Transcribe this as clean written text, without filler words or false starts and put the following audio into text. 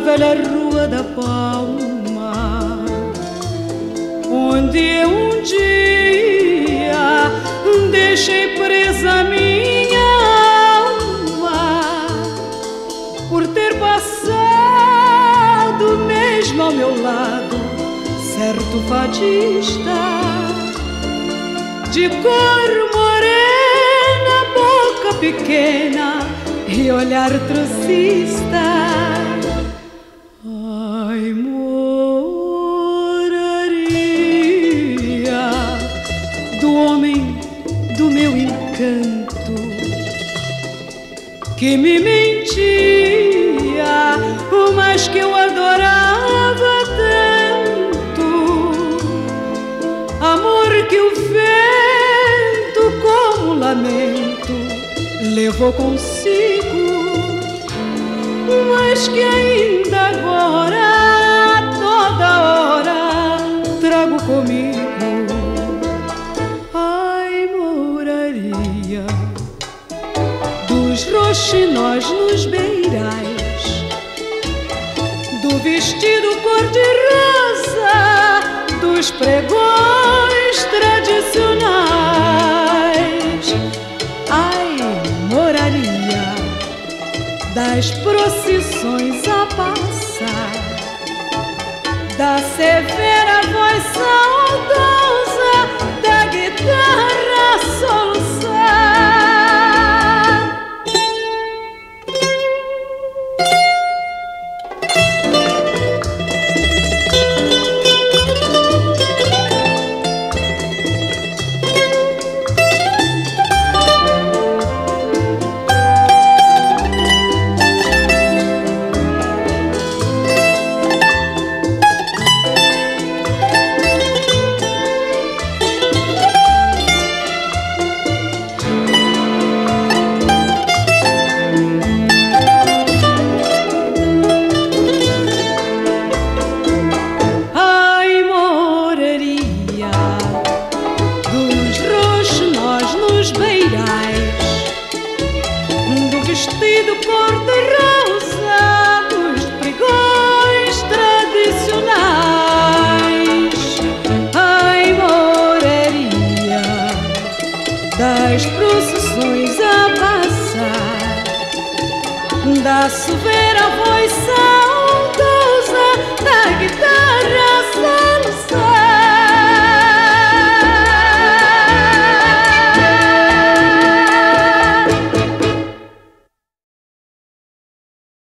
velha Rua da Palma, onde eu um dia deixei presa minha alma, por ter passado mesmo ao meu lado certo fadista de cor morena, boca pequena e olhar trocista. Ai, moraria do homem do meu encanto, que me mentia, mas que eu adorava tanto. Amor que o vento, como lamento, levou consigo, mas que ainda agora, toda hora, trago comigo. Ai, moraria dos roxinóis nos beirais, do vestido cor-de-rosa, dos pregões tradicionais. Ai, moraria das procissões a passar, da severa voz saudosa da guitarra a soluçar. Do vestido cor-de-rosa, dos pregões tradicionais. Ai, moraria das procissões a passar, da severa voz